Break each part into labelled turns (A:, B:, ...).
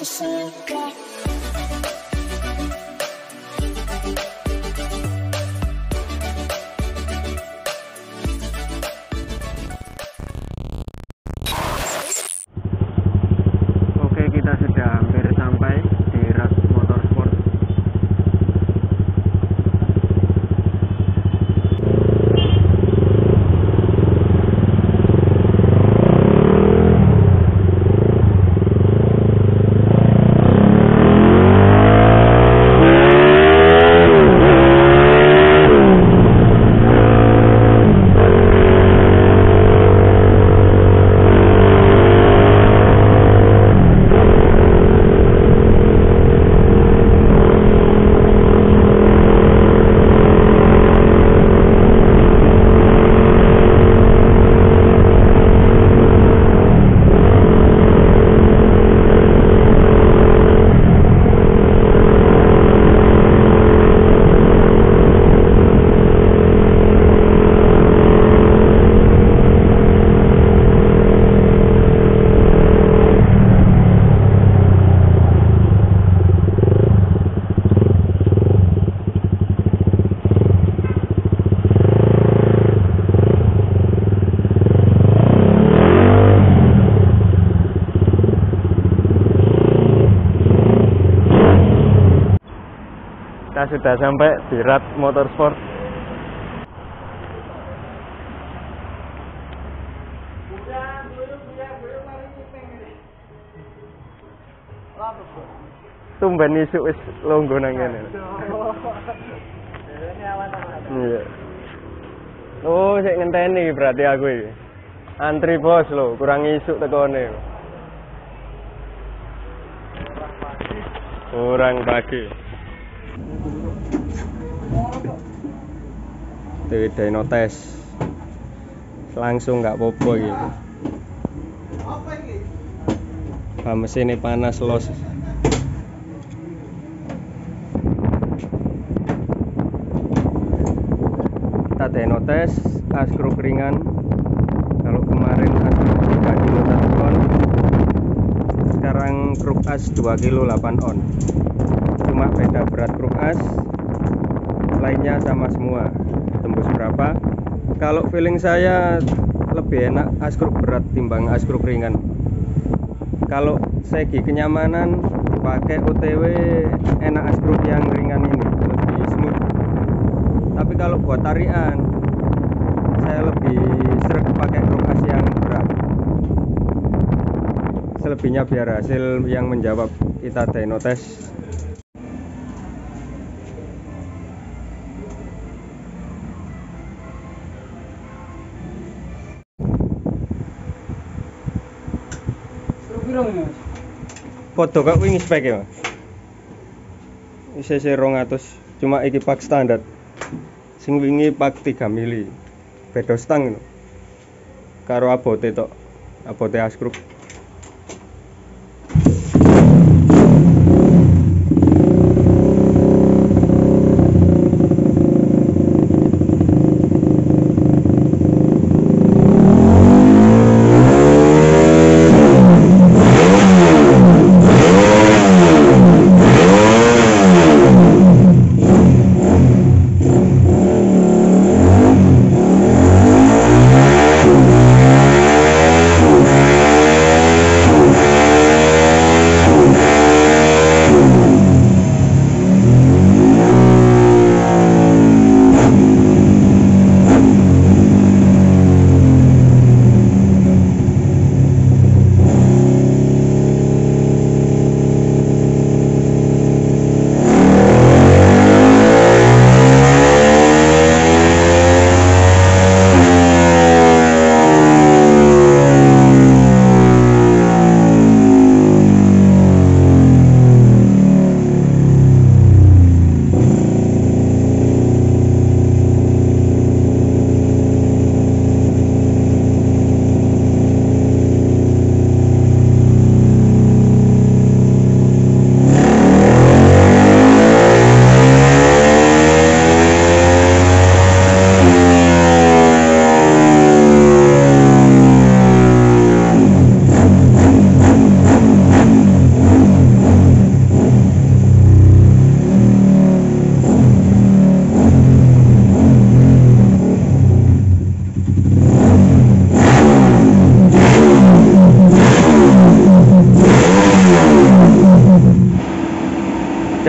A: Oke, kita sudah hampir sampai di Ras Motorsport. Kita sudah sampai di Ras Motorsport. Tumben isuk wis longgo nang kene. Iya. Oh, sik ngenteni berarti aku iki. Antri bos lho, kurang isuk tekone. Kurang pagi. Dewi Dino tes langsung nggak popo gitu. Mesinnya panas los. Kita Dino tes askruk ringan. Kalau kemarin askruk 3 kilo 1 on, sekarang kruk as 2 kilo 8 on. Cuma beda berat kruk as, lainnya sama semua. Tembus berapa? Kalau feeling saya lebih enak askruk berat timbang askruk ringan. Kalau segi kenyamanan pakai OTW enak askruk yang ringan ini, lebih smooth. Tapi kalau buat tarian saya lebih sreg pakai kruk as yang berat. Selebihnya biar hasil yang menjawab kita dyno tes. Podo kok wingi spek ya. ICC 200, cuma iki pak standar. Sing wingi pak 3 mili. Beda stang karo abote tok. Abote askruk.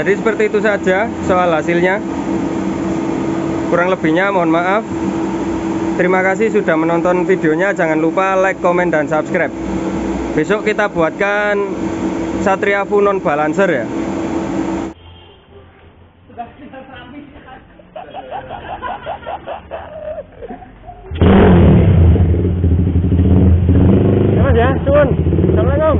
A: Jadi seperti itu saja soal hasilnya. Kurang lebihnya mohon maaf. Terima kasih sudah menonton videonya. Jangan lupa like, komen, dan subscribe. Besok kita buatkan Satria Fu non balancer ya. Ya Mas ya, suwun. Assalamualaikum.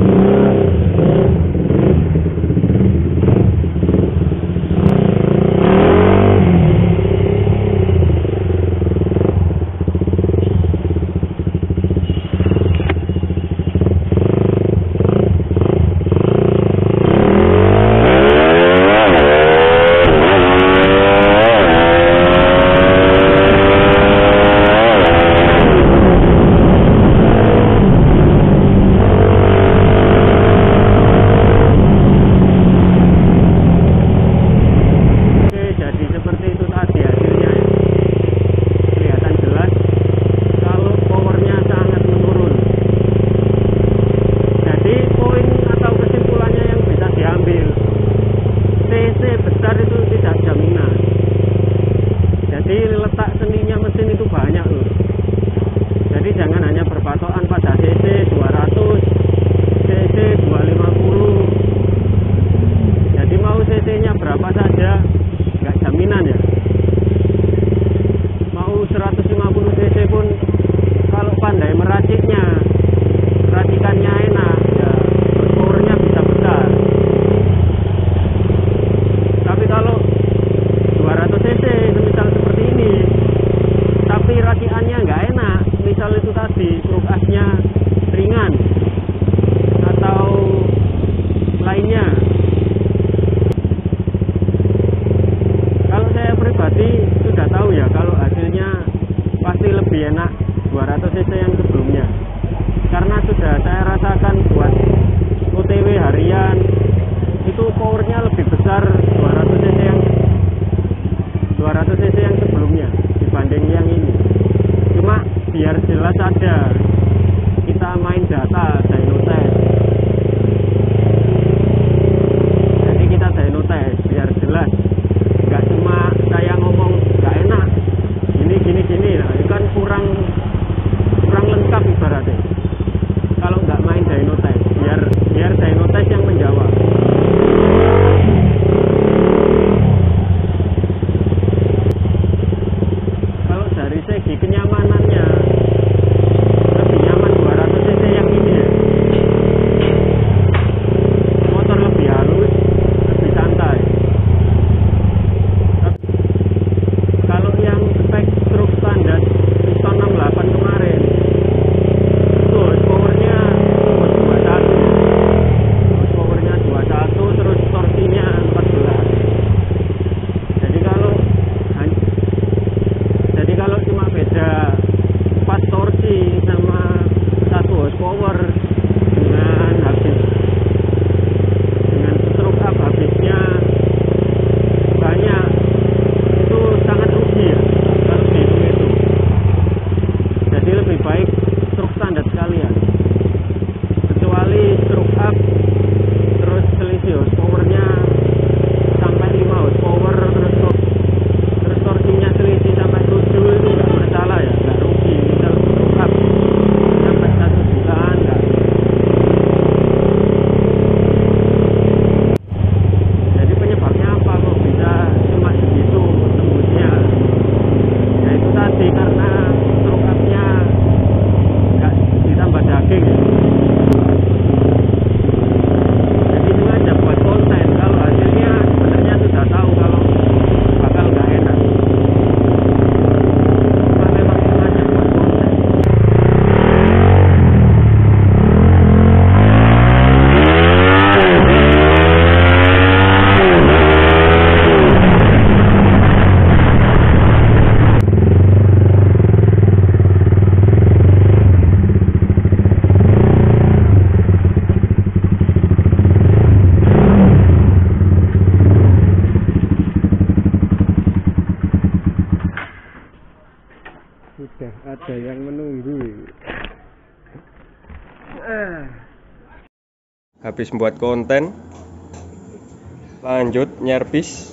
A: Sudah ada yang menunggu. Habis membuat konten, Lanjut nyervis.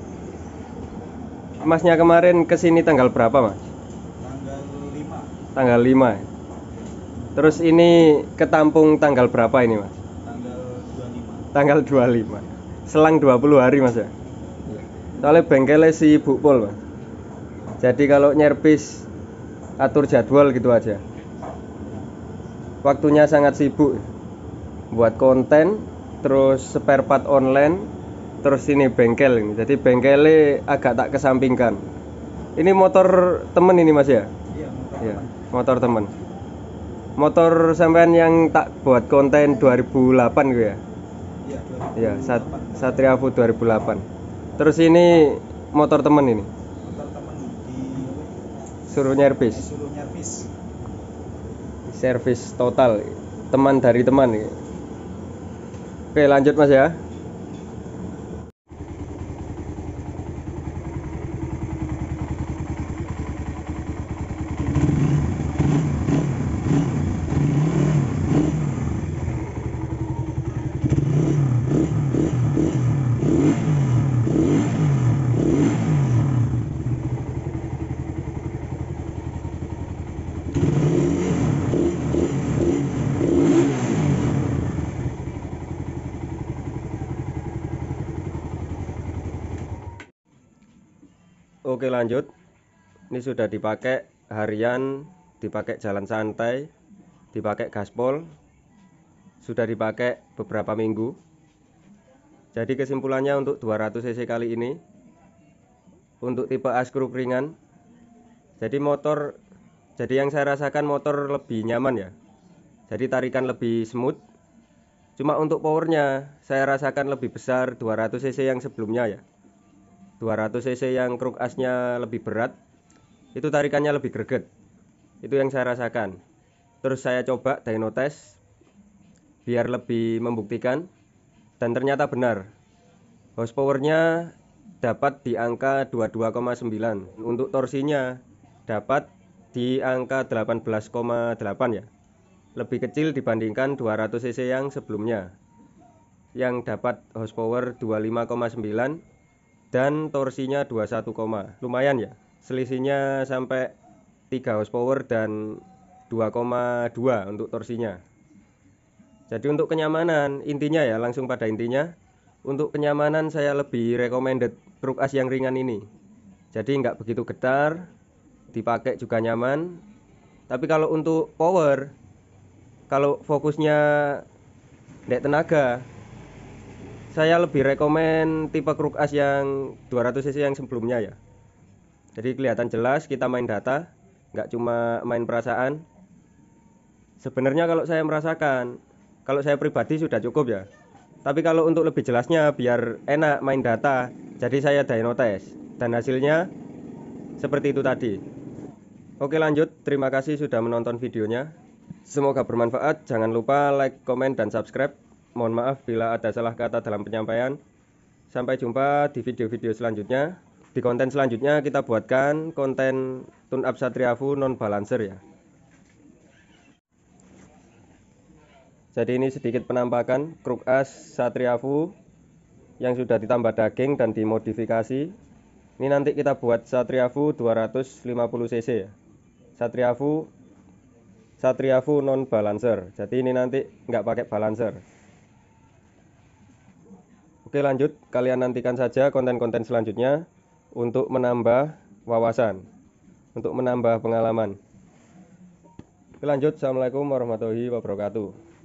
A: Masnya kemarin kesini tanggal berapa, Mas?
B: Tanggal 5.
A: Tanggal 5. Terus ini ketampung tanggal berapa ini, Mas?
B: Tanggal 25.
A: Tanggal 25. Selang 20 hari, Mas ya. Soalnya bengkelnya sibuk pol, Mas. Jadi kalau nyervis atur jadwal gitu aja. Waktunya sangat sibuk. Buat konten, terus spare part online, terus ini bengkel ini. Jadi bengkelnya agak tak kesampingkan. Ini motor temen ini, Mas ya?
B: Iya, motor
A: Iya,
B: teman.
A: motor temen. Motor sampean yang tak buat konten 2008 gitu ya?
B: Iya,
A: Iya,
B: 2008.
A: Satria Fu 2008. Terus ini motor temen ini,
B: Motor teman
A: suruh nyervis,
B: disuruh nyervis.
A: servis total, teman dari teman ini. Oke, lanjut Mas ya. Oke, lanjut. Ini sudah dipakai harian, dipakai jalan santai, dipakai gaspol, sudah dipakai beberapa minggu. Jadi kesimpulannya untuk 200 cc kali ini, untuk tipe askruk ringan, jadi yang saya rasakan motor lebih nyaman ya. Jadi tarikan lebih smooth. Cuma untuk powernya saya rasakan lebih besar 200 cc yang sebelumnya ya. 200 cc yang kruk asnya lebih berat, itu tarikannya lebih greget. Itu yang saya rasakan. Terus saya coba dyno test biar lebih membuktikan, dan ternyata benar. Horsepowernya dapat di angka 22,9. Untuk torsinya dapat di angka 18,8 ya. Lebih kecil dibandingkan 200 cc yang sebelumnya, yang dapat horsepower 25,9 dan torsinya 21, lumayan ya. Selisihnya sampai 3 horsepower dan 2,2 untuk torsinya. Jadi untuk kenyamanan, intinya ya, langsung pada intinya, untuk kenyamanan saya lebih recommended kruk as yang ringan ini. Jadi nggak begitu getar, dipakai juga nyaman. Tapi kalau untuk power, kalau fokusnya ndek tenaga, saya lebih rekomen tipe kruk as yang 200 cc yang sebelumnya ya. Jadi kelihatan jelas kita main data, nggak cuma main perasaan. Sebenarnya kalau saya merasakan, kalau saya pribadi sudah cukup ya. Tapi kalau untuk lebih jelasnya biar enak main data, jadi saya dyno test dan hasilnya seperti itu tadi. Oke, lanjut. Terima kasih sudah menonton videonya. Semoga bermanfaat. Jangan lupa like, komen, dan subscribe. Mohon maaf bila ada salah kata dalam penyampaian. Sampai jumpa di video-video selanjutnya. Di konten selanjutnya kita buatkan konten tune up Satria Fu non balancer ya. Jadi ini sedikit penampakan kruk as Satria Fu yang sudah ditambah daging dan dimodifikasi. Ini nanti kita buat Satria Fu 250 cc ya. Satria Fu non balancer. Jadi ini nanti nggak pakai balancer. Oke, lanjut. Kalian nantikan saja konten-konten selanjutnya untuk menambah wawasan, untuk menambah pengalaman. Oke, lanjut. Assalamualaikum warahmatullahi wabarakatuh.